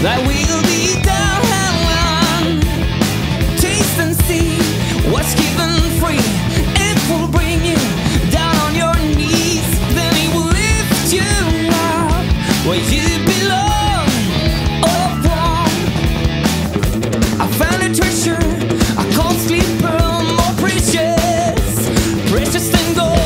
that will be down and taste and see what's given free. It will bring you down on your knees, then it will lift you up where you belong. Oh, I found a treasure, a costly pearl, more precious, precious than gold.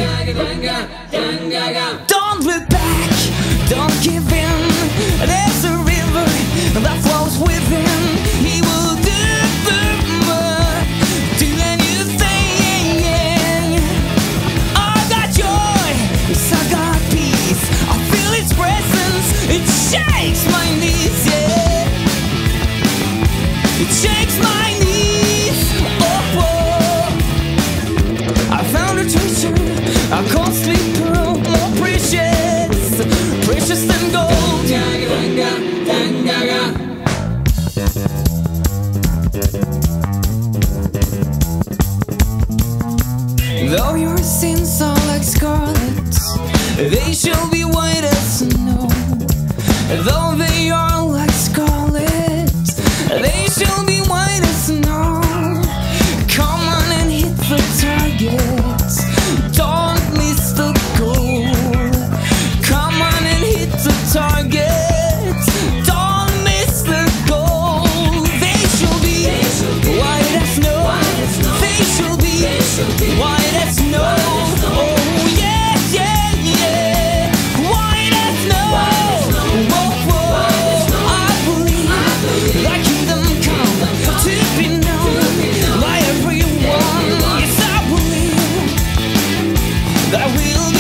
Don't look back, don't give in. There's a river that flows within. He will do the work, do a new thing. I got joy, yes I got peace. I feel His presence, it shakes my knees, yeah. It shakes my knees, oh, oh. I found a treasure, a costly pearl, more precious, precious than gold. Though your sins are like scarlet, they shall be white as snow. Though they are like scarlet, they shall be white as snow. Come on and hit the target, don't miss the goal. Come on and hit the target, don't miss the goal. They shall be white as snow. They shall be white as snow. Oh yeah, yeah, yeah, white as snow. Whoa, whoa. I believe Thy kingdom come to be known by everyone. Yes, I believe that will